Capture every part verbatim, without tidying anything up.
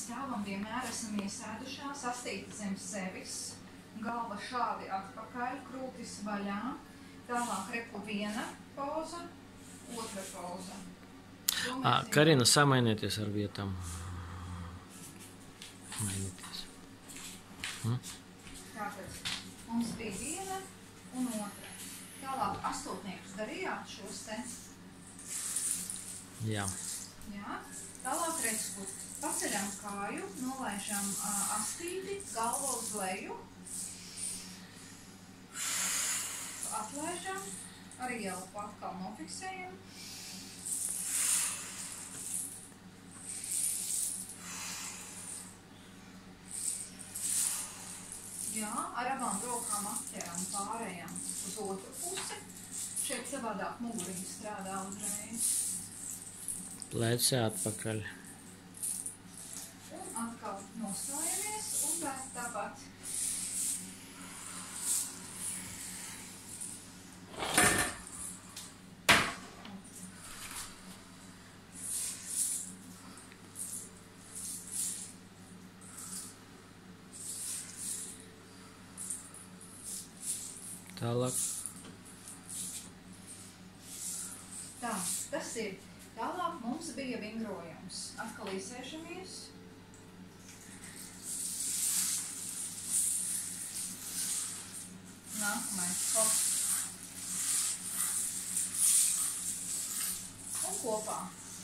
stāvam vienmēr esam iesēdušās, astīti zem sevis, galva šādi atpakaļ, krūtis vaļā, tālāk reku viena pauza, otra pauza. À, Karina, samainieties ar vietām. Mainieties. Hm? Tātad mums bija viena un otra. Tālāk astotniekus darījāt šos te. Jā. Jā. Tālāk redz, kur paceļam kāju, nolaižam uh, astīti, galvu uz leju. Atlaižam, arī elpu atkal nofiksējam. Jā, ar abām rokām atķeram pārējām uz otru pusi. Šeit savādāk muguriņi strādā uzreiz. Pleci atpakaļ. Un atkal nostājamies un pēc tāpat. Tālāk. Tā, tas ir. Tālāk mums bija vingrojums. Atkal izsēšamies. Nākamais hop. Un kopā.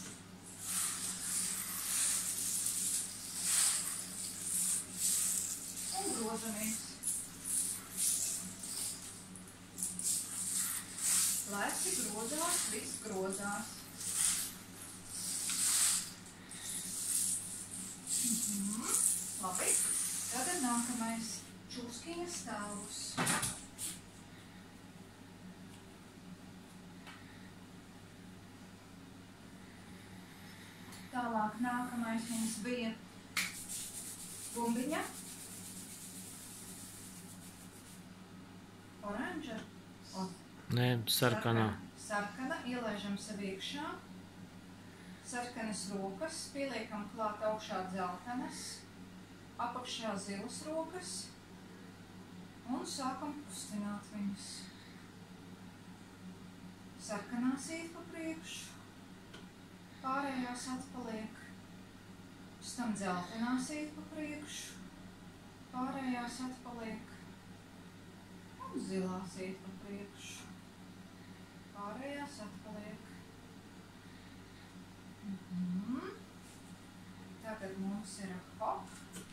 Un grozamies. Leci grozās, viss grozās. Mhm. Labi. Tātad nākamais čūskiņa stāvus. Tālāk nākamais mums bija bumbiņa. Oranža. Nē, sarkanā. Sarkana, ielaižam sev iekšā. Sarkanas rokas, pieliekam klāt augšā dzeltenas, apakšā zilas rokas un sākam kustināt viņus. Sarkanās iet pa priekšu, pārējās atpaliek, pēc tam dzeltenās iet pa priekšu, pārējās atpaliek un zilās iet pa priekšu, pārējās atpaliek. Mm-hmm. Tātad mums ir hop.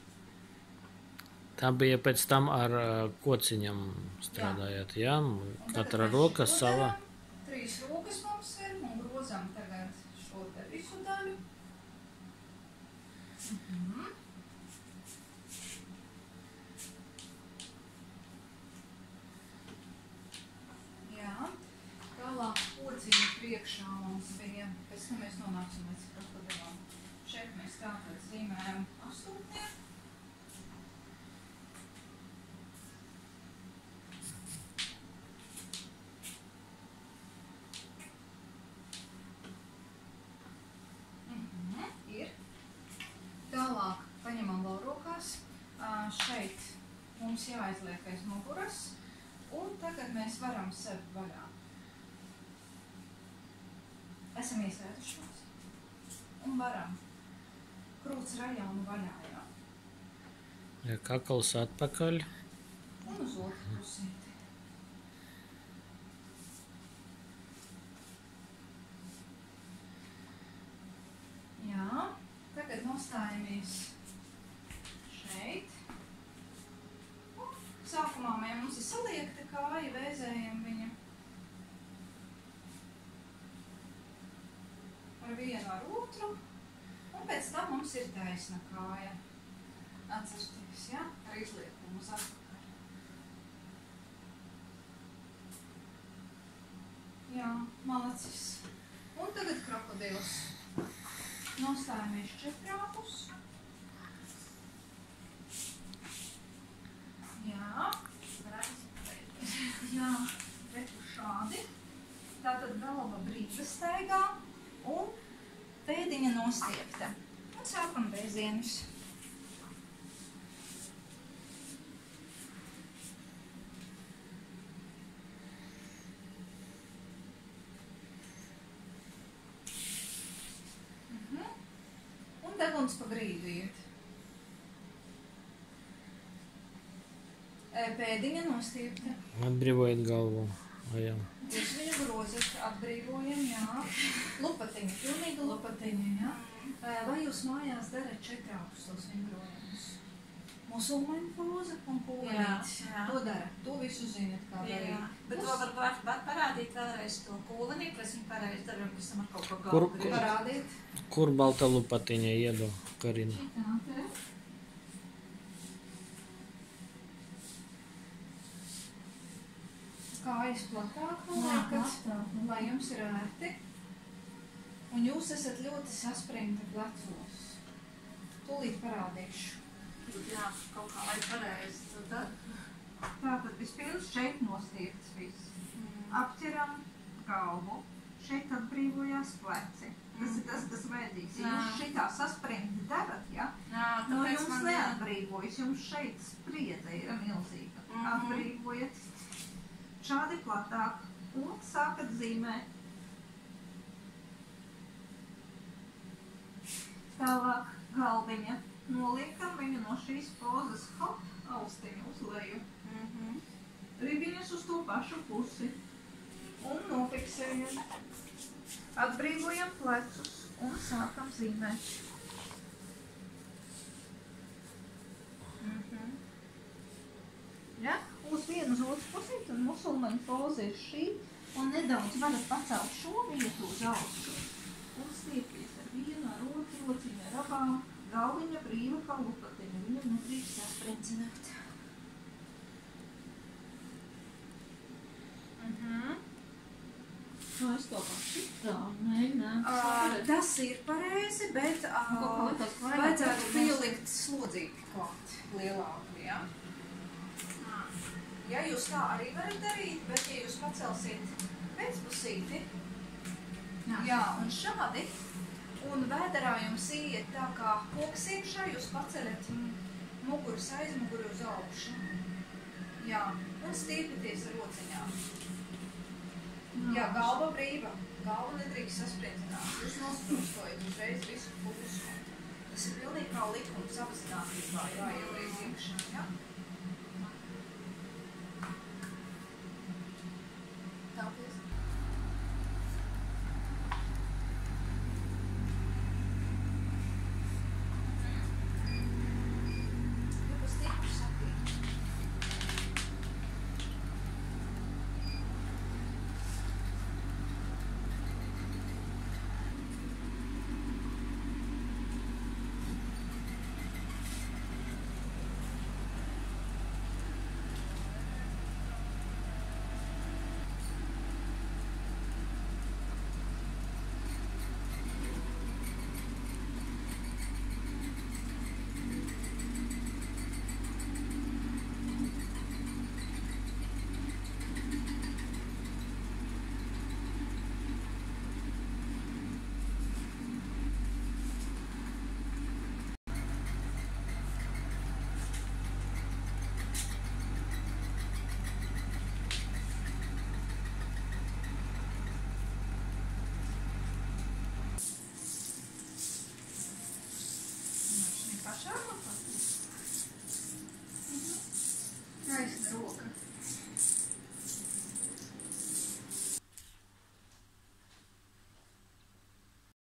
Tā bija pēc tam ar kociņam strādājāt, jā? Katra roka savā. Trīs rokas mums ir un grozam tagad šo te visu daļu. Mm-hmm. Jā. Tālāk kociņu priekšā mums bija, pēc tam mēs nonāksim līdz krokodilām. Šeit mēs tātad zīmējam astotnie. Mhm, ir. Tālāk paņemam vēl rokās. Šeit mums jāizliek aiz muguras. Un tagad mēs varam sevi vaļā. Esam iesēdušos un varam krūts rajā un vaļā, jā. Ja kakls atpakaļ. Un uz otru pusīti. Jā, tagad nostājamies šeit. Un sākumā mums ir saliekta kāja, vēzējam viņu. Ar vienu ar otru, un pēc tam mums ir taisna kāja. Atcersties, ja? Ar izliekumu uz atpakaļ. Jā, malacis. Un tagad krokodils. Nostājamies četrāpus. Jā, jā, reku šādi. Tātad galva brīva staigā. Un pēdiņa nostiepta. Un sākam vēzienus. deguns pa grīdu iet. Pēdiņa nostiepta. Atbrīvojiet galvu. Jā. Jūs viņu grozat, atbrīvojam, jā. Lupatiņa, pilnīga lupatiņa, jā. Vai jūs mājās darat četri augstos vingrojumus? Musulmaņu poza un kūlenītis. To dara, to visu zinat, kā darīt. Bet to var, var, var parādīt vēlreiz to kūlenīti, lai es viņu pareizi daru, un pēc tam ar kaut ko Kur, galvu. kur, Parādiet. kur balta lupatiņa iedo, Karina? Tā, te. Kājas platāk liekat, lai jums ir ērti. Un jūs esat ļoti saspringti plecos. Tūlīt parādīšu. Jā, kaut kā lai pareizi to daru. Tātad vispirms šeit nostiepts viss. Apķeram galvu. Šeit atbrīvojās pleci. Tas ir tas, kas vajadzīgs. Ja jūs šitā saspringti darat, ja? Jā, No tāpēc jums man neatbrīvojas. Jums šeit spriedze ir milzīga. Atbrīvojat. Šādi platāk. Un sākat zīmēt. Tālāk galviņa. Noliekam viņu no šīs pozas. Hop, austiņu uz leju. Ribiņas uz to pašu pusi. Un nofiksējam. Atbrīvojam plecus. Un sākam zīmēt. Ja? Uz vienu uz otru pusi, tad musulmaņu poza ir šī. Un nedaudz varat pacelt šo vietu uz augšu. Un stiepties ar vienu, ar otru rociņu, ar abām. Galviņa brīva kā lupatiņa. Viņam nedrīkst jāsprincināt. Nu, es to paši tā, nē, nē. Uh, tas ir pareizi, bet uh, vajadzētu pielikt slodzīti klāt lielāku, ja? Ja jūs tā arī varat darīt, bet ja jūs pacelsiet pēcpusīti, jā, jā un šādi, un vēderā jums iet tā kā koks iekšā, jūs paceļat muguras aizmuguri uz augšu. Jā, un stiepieties ar rociņām. Jā, galva brīva. Galva nedrīkst sasprincināt. Jūs nosprostojat uzreiz visu pusu. Tas ir pilnīgi kā likums apzinātībā jāieliek iekšā, ja? Tāpēc. Ja pa stipru sakīt. Pašā